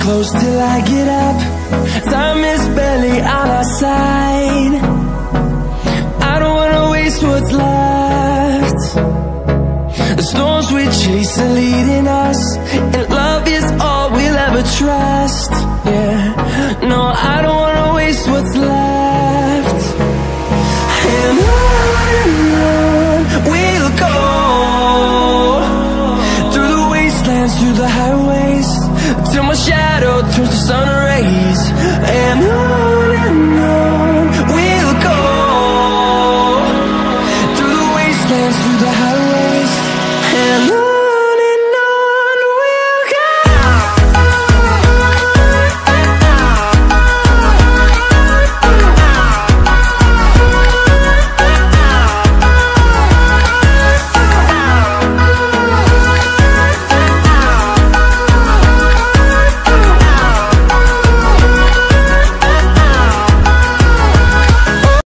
close till I get up. Time is barely on our side. I don't wanna waste what's left. The storms we chase are leading us, and love is all we'll ever trust. Yeah, no, I don't wanna waste what's left. And on we'll go, through the wastelands, through the highways, till my shadow turns to sun rays. And on